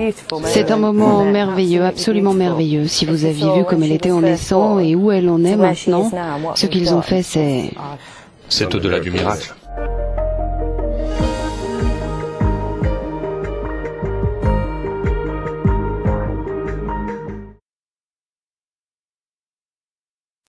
C'est un moment merveilleux, absolument merveilleux. Si vous aviez vu comme elle était en naissant et où elle en est maintenant, ce qu'ils ont fait, c'est... C'est au-delà du miracle.